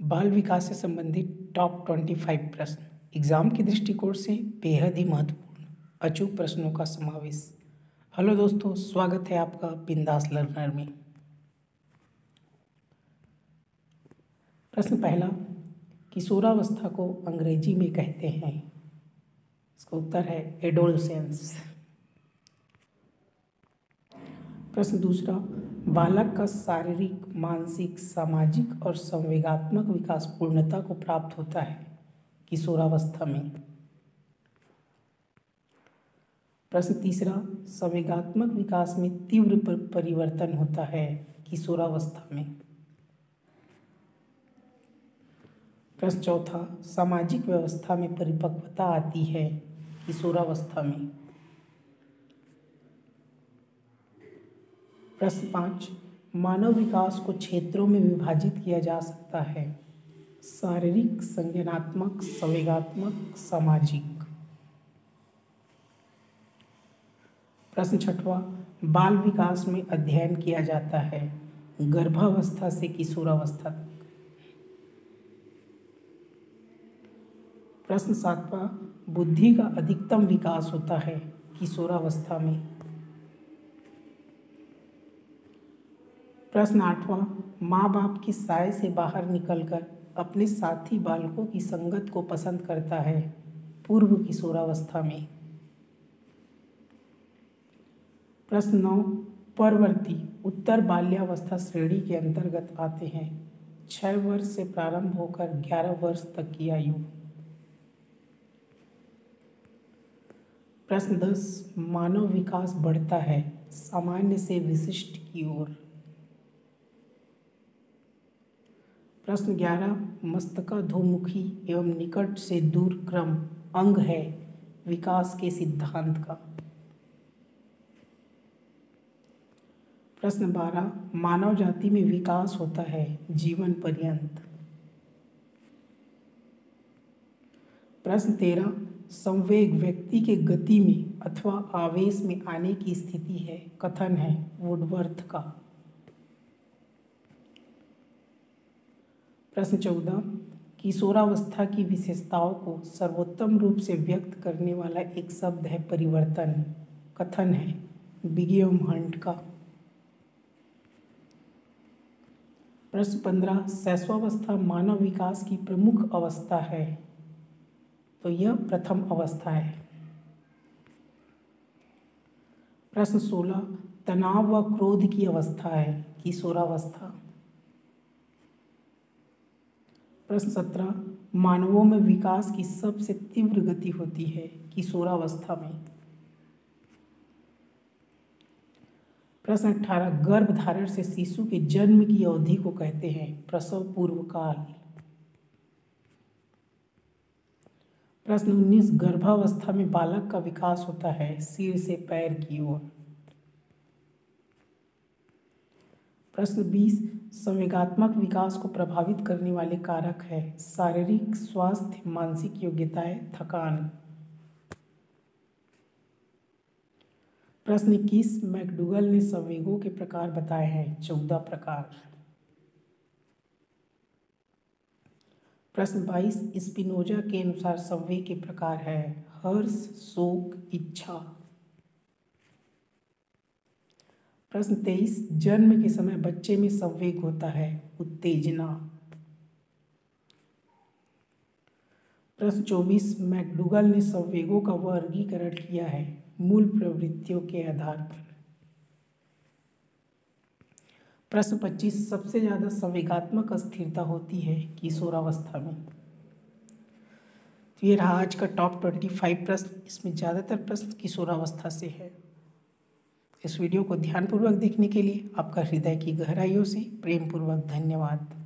बाल विकास से संबंधित टॉप 25 प्रश्न एग्जाम के दृष्टिकोण से बेहद ही महत्वपूर्ण अचूक प्रश्नों का समावेश। हेलो दोस्तों, स्वागत है आपका बिंदास लर्नर में। प्रश्न पहला, किशोरावस्था को अंग्रेजी में कहते हैं। इसका उत्तर है एडोलसेंस। प्रश्न दूसरा, बालक का शारीरिक, मानसिक, सामाजिक और संवेगात्मक विकास पूर्णता को प्राप्त होता है किशोरावस्था में। प्रश्न तीसरा, संवेगात्मक विकास में तीव्र परिवर्तन होता है किशोरावस्था में। प्रश्न चौथा, सामाजिक व्यवस्था में परिपक्वता आती है किशोरावस्था में। प्रश्न 5, मानव विकास को क्षेत्रों में विभाजित किया जा सकता है, शारीरिक, संज्ञानात्मक, संवेगात्मक, सामाजिक। प्रश्न छठवां, बाल विकास में अध्ययन किया जाता है गर्भावस्था से किशोरावस्था तक। प्रश्न सातवां, बुद्धि का अधिकतम विकास होता है किशोरावस्था में। प्रश्न आठवां, माँ बाप की साय से बाहर निकलकर अपने साथी बालकों की संगत को पसंद करता है पूर्व किशोरावस्था में। प्रश्न 9, परवर्ती उत्तर बाल्यावस्था श्रेणी के अंतर्गत आते हैं 6 वर्ष से प्रारंभ होकर 11 वर्ष तक की आयु। प्रश्न 10, मानव विकास बढ़ता है सामान्य से विशिष्ट की ओर। प्रश्न 11, मस्तकाधोमुखी एवं निकट से दूर क्रम अंग है विकास के सिद्धांत का। प्रश्न 12, मानव जाति में विकास होता है जीवन पर्यंत। प्रश्न 13, संवेग व्यक्ति के गति में अथवा आवेश में आने की स्थिति है, कथन है वुडवर्थ का। प्रश्न 14, किशोरावस्था की विशेषताओं को सर्वोत्तम रूप से व्यक्त करने वाला एक शब्द है परिवर्तन, कथन है विलियम हंट का। प्रश्न 15, शैशवावस्था मानव विकास की प्रमुख अवस्था है, तो यह प्रथम अवस्था है। प्रश्न 16, तनाव व क्रोध की अवस्था है किशोरावस्था। प्रश्न 17, मानवों में विकास की सबसे तीव्र गति होती है किशोरावस्था में। प्रश्न 18, गर्भधारण से शिशु के जन्म की अवधि को कहते हैं प्रसव पूर्व काल। प्रश्न 19, गर्भावस्था में बालक का विकास होता है सिर से पैर की ओर। प्रश्न 20, संवेगात्मक विकास को प्रभावित करने वाले कारक है शारीरिक स्वास्थ्य, मानसिक योग्यताएं, थकान। प्रश्न 21, मैकडूगल ने संवेगों के प्रकार बताए हैं 14 प्रकार। प्रश्न 22, स्पिनोजा के अनुसार संवेग के प्रकार है हर्ष, शोक, इच्छा। प्रश्न 23, जन्म के समय बच्चे में संवेग होता है उत्तेजना। प्रश्न 24, मैकडूगल ने संवेगों का वर्गीकरण किया है मूल प्रवृत्तियों के आधार पर। प्रश्न 25, सबसे ज्यादा संवेगात्मक अस्थिरता होती है किशोरावस्था में। तो ये रहा आज का टॉप 25 प्रश्न। इसमें ज़्यादातर प्रश्न किशोरावस्था से है। इस वीडियो को ध्यानपूर्वक देखने के लिए आपका हृदय की गहराइयों से प्रेमपूर्वक धन्यवाद।